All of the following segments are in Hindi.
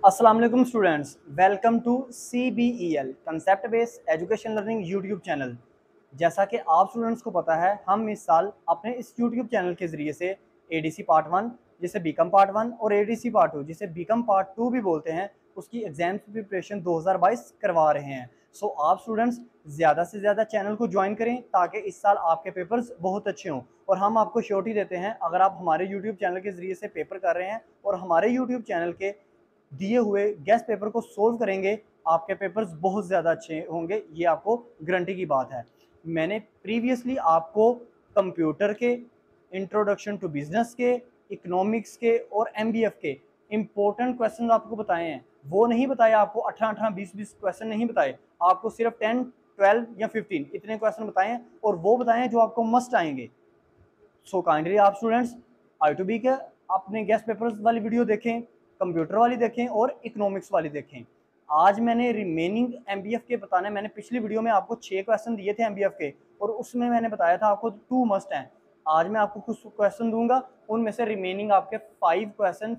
अस्सलाम वालेकुम students, welcome to CBEL concept based education learning YouTube channel. जैसा कि आप स्टूडेंट्स को पता है, हम इस साल अपने इस यूट्यूब चैनल के ज़रिए से ADC पार्ट 1 जिसे बीकॉम पार्ट 1 और ADC पार्ट 2 जिसे बीकॉम पार्ट 2 भी बोलते हैं, उसकी एग्जाम की प्रिपरेशन 2022 करवा रहे हैं। सो आप स्टूडेंट्स ज़्यादा से ज़्यादा चैनल को ज्वाइन करें ताकि इस साल आपके पेपर्स बहुत अच्छे हों। और हम आपको श्योरिटी देते हैं, अगर आप हमारे यूट्यूब चैनल के ज़रिए से पेपर कर रहे हैं और हमारे यूट्यूब चैनल के दिए हुए गेस्ट पेपर को सोल्व करेंगे, आपके पेपर्स बहुत ज़्यादा अच्छे होंगे, ये आपको गारंटी की बात है। मैंने प्रीवियसली आपको कंप्यूटर के, इंट्रोडक्शन टू बिजनेस के, इकोनॉमिक्स के और MBF के इंपॉर्टेंट क्वेश्चन आपको बताए हैं। वो नहीं बताए आपको 18-18, 20-20 क्वेश्चन नहीं बताए, आपको सिर्फ 10, 12 या 15 इतने क्वेश्चन बताए हैं, और वो बताए हैं जो आपको मस्ट आएंगे। सो काइंडली आप स्टूडेंट्स I2B के अपने गेस्ट पेपर्स वाली वीडियो देखें, कंप्यूटर वाली देखें और इकोनॉमिक्स वाली देखें। आज मैंने रिमेनिंग MBF के बताने, मैंने पिछली वीडियो में आपको 6 क्वेश्चन दिए थे MBF के, और उसमें मैंने बताया था आपको 2 मस्ट हैं। आज मैं आपको कुछ क्वेश्चन दूंगा, उनमें से रिमेनिंग आपके 5 क्वेश्चन,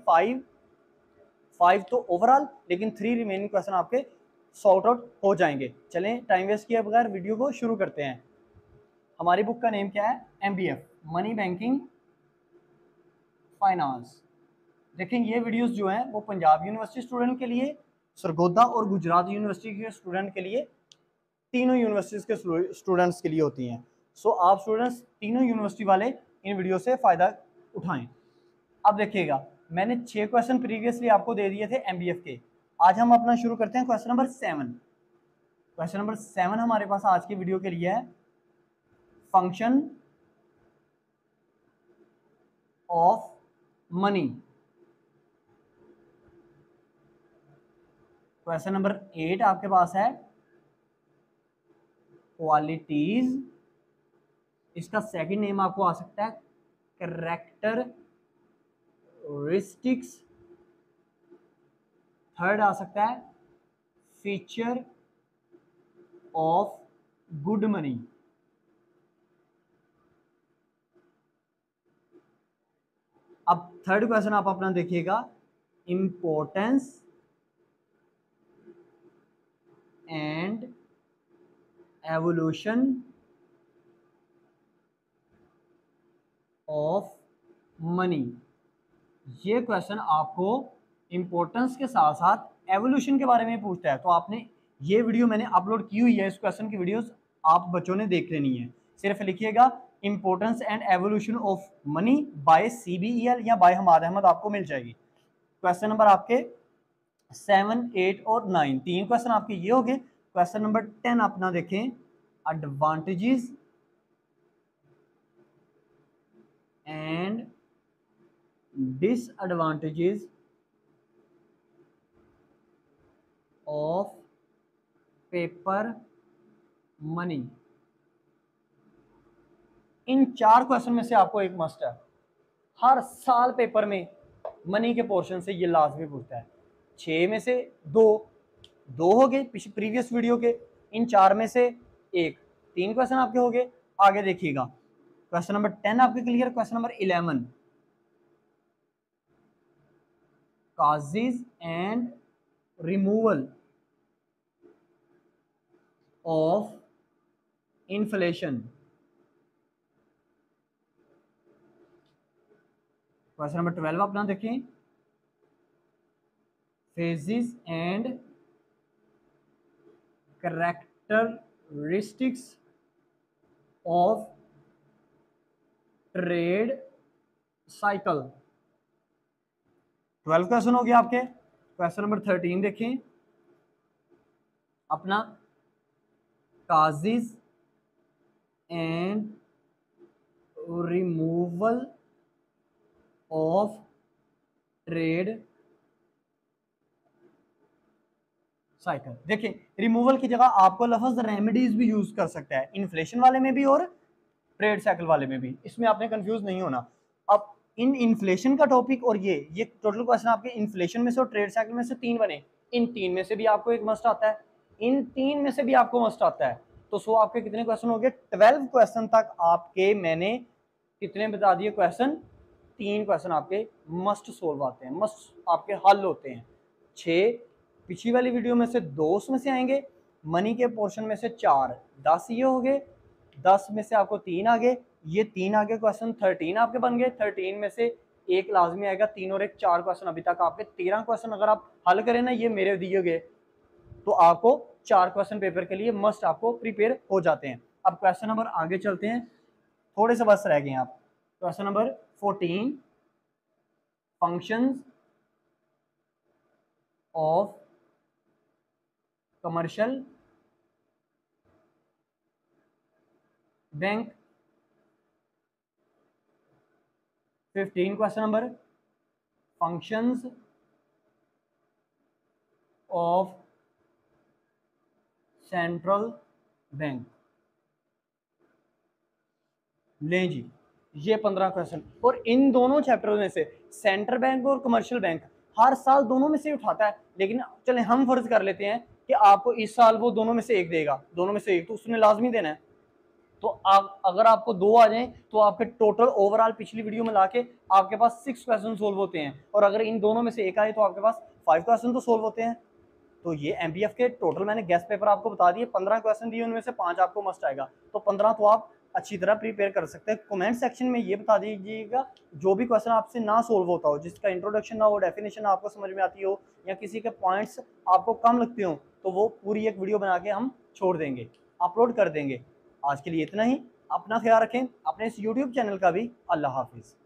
5 तो ओवरऑल, लेकिन 3 रिमेनिंग क्वेश्चन आपके सॉर्ट आउट हो जाएंगे। चलें टाइम वेस्ट किए बगैर वीडियो को शुरू करते हैं। हमारी बुक का नेम क्या है? MBF, money banking finance. देखें, ये वीडियोस जो हैं वो पंजाब यूनिवर्सिटी स्टूडेंट के लिए, सरगोदा और गुजरात यूनिवर्सिटी के स्टूडेंट के लिए, तीनों यूनिवर्सिटीज़ के स्टूडेंट्स के लिए होती हैं। सो आप स्टूडेंट्स तीनों यूनिवर्सिटी वाले इन वीडियो से फ़ायदा उठाएं। अब देखिएगा, मैंने 6 क्वेश्चन प्रीवियसली आपको दे दिए थे MBF के। आज हम अपना शुरू करते हैं क्वेश्चन नंबर 7। क्वेश्चन नंबर 7 हमारे पास आज की वीडियो के लिए है, function of money. Question number 8 आपके पास है, क्वालिटीज। इसका सेकंड नेम आपको आ सकता है कैरेक्टरिस्टिक्स। थर्ड आ सकता है फीचर ऑफ गुड मनी। अब थर्ड क्वेश्चन आप अपना देखिएगा, importance and evolution of money. ये क्वेश्चन आपको इंपॉर्टेंस के साथ साथ एवोल्यूशन के बारे में पूछता है, तो आपने ये वीडियो मैंने अपलोड की हुई है, इस क्वेश्चन की वीडियोस आप बच्चों ने देख लेनी है। सिर्फ लिखिएगा importance and evolution of money by CBEL या बाय हमाद अहमद, आपको मिल जाएगी। क्वेश्चन नंबर आपके 7, 8 और 9, 3 क्वेश्चन आपके ये हो गए। क्वेश्चन नंबर 10 अपना देखें, advantages and disadvantages of paper money. इन 4 क्वेश्चन में से आपको एक मस्ट है, हर साल पेपर में मनी के पोर्शन से ये लाजमी पूछता है। 6 में से 2 हो गए प्रीवियस वीडियो के, इन 4 में से एक, 3 क्वेश्चन आपके हो गए। आगे देखिएगा, क्वेश्चन नंबर 10 आपके clear. Question number 11, causes and removal of inflation. Question number 12 अपना देखें, phases and characteristics of trade cycle. 12 question हो गया आपके। क्वेश्चन नंबर 13 देखें अपना, causes and removal of trade cycle. देखिए, रिमूवल की जगह आपको लफ्ज रेमेडीज भी यूज कर सकता है, इन्फ्लेशन वाले में भी और ट्रेड साइकिल वाले में भी, इसमें आपने कंफ्यूज नहीं होना। अब इन इन्फ्लेशन का टॉपिक और ये टोटल क्वेश्चन आपके इन्फ्लेशन में से और ट्रेड साइकिल में से 3 बने, इन 3 में से भी आपको एक मस्ट आता है, इन 3 में से भी आपको मस्ट आता है। तो सो आपके कितने क्वेश्चन हो गए? 12 क्वेश्चन तक आपके मैंने कितने बता दिए क्वेश्चन? 3 क्वेश्चन आपके मस्ट सोल्व आते हैं, मस्ट आपके हल होते हैं। 6, पिछली वाली वीडियो में से 2 उसमें से आएंगे, मनी के पोर्शन में से 4, 10 ये हो गए, 10 में से आपको 3 आ गए, ये 3 आ गए क्वेश्चन, 13 आपके बन गए। 13 में से एक लाजमी आएगा, 3 और 1 4 क्वेश्चन, अभी तक आपके 13 क्वेश्चन अगर आप हल करें ना ये मेरे दिए गए, तो आपको 4 क्वेश्चन पेपर के लिए मस्ट आपको प्रिपेयर हो जाते हैं। अब क्वेश्चन नंबर आगे चलते हैं, थोड़े से बस रह गए आप। Question number 14, functions of commercial bank. 15 question number, functions of central bank. लें जी, ये 15 क्वेश्चन, और इन दोनों चैप्टरों में से सेंट्रल बैंक और कमर्शियल बैंक हर साल दोनों में से उठाता है, लेकिन चलें हम फर्ज कर लेते हैं कि आपको इस साल वो दोनों में से एक देगा, दोनों में से एक तो उसने लाजमी देना है। तो आप अगर आपको 2 आ जाएं तो आपके टोटल ओवरऑल पिछली वीडियो में लाके आपके पास 6 क्वेश्चन सोल्व होते हैं, और अगर इन दोनों में से एक आए तो आपके पास 5 क्वेश्चन तो सोल्व होते हैं। तो ये एमपीएफ के टोटल मैंने गेस्ट पेपर आपको बता दिए, 15 क्वेश्चन दिए, उनमें से 5 आपको मस्ट आएगा, तो 15 तो आप अच्छी तरह प्रिपेयर कर सकते हैं। कमेंट सेक्शन में ये बता दीजिएगा जो भी क्वेश्चन आपसे ना सोल्व होता हो, जिसका इंट्रोडक्शन ना हो, डेफिनेशन आपको समझ में आती हो, या किसी के पॉइंट्स आपको कम लगते हो, तो वो पूरी एक वीडियो बना के हम छोड़ देंगे, अपलोड कर देंगे। आज के लिए इतना ही, अपना ख्याल रखें, अपने इस यूट्यूब चैनल का भी। अल्लाह हाफिज़।